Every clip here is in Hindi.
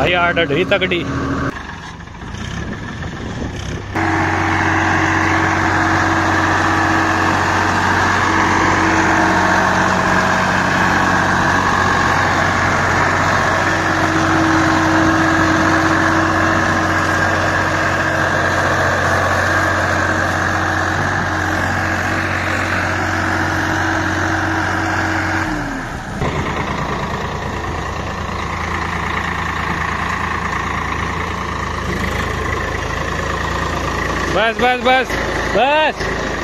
भाई आड़ ढी तगड़ी। बस बस बस बस।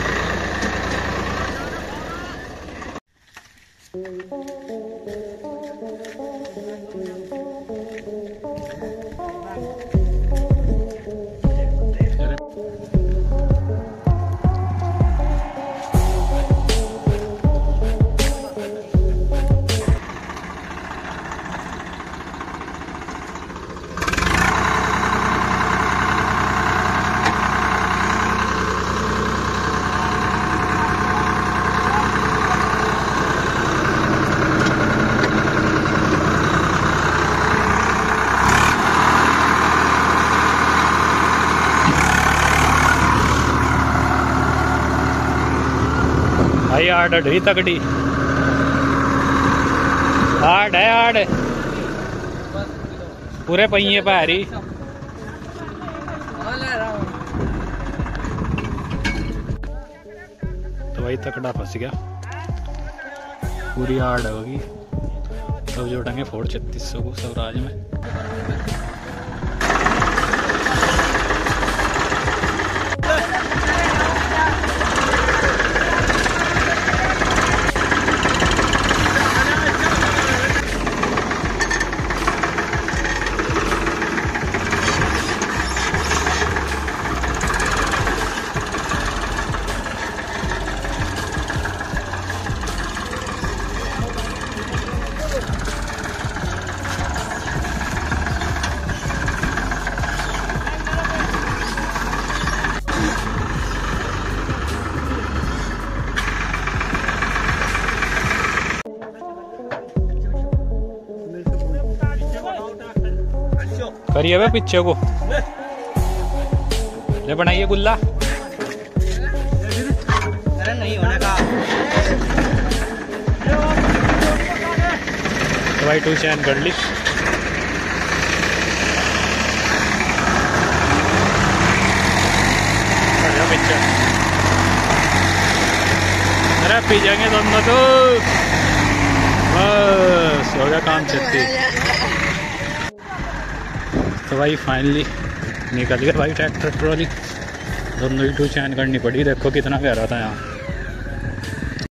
भाई आड़ ढी तगड़ी। आड़ है आड़ पूरे पहिए पैरी। तो भाई तकड़ा फंस गया, पूरी आड़ होगी। तब जोड़ेंगे फोर्ड 3600 को स्वराज में। करिए वे पीछे को ले बनाइए गुल्ला। अरे नहीं होने का। तो भाई 2 चैन कर ली। पीछे अरे पी जाएंगे दोनों तो बस हो गया काम। 36 तो भाई फाइनली निकल गया भाई ट्रैक्टर ट्रॉली। दोनों ही 2 चैन करनी पड़ी। देखो कितना गहरा था यहाँ।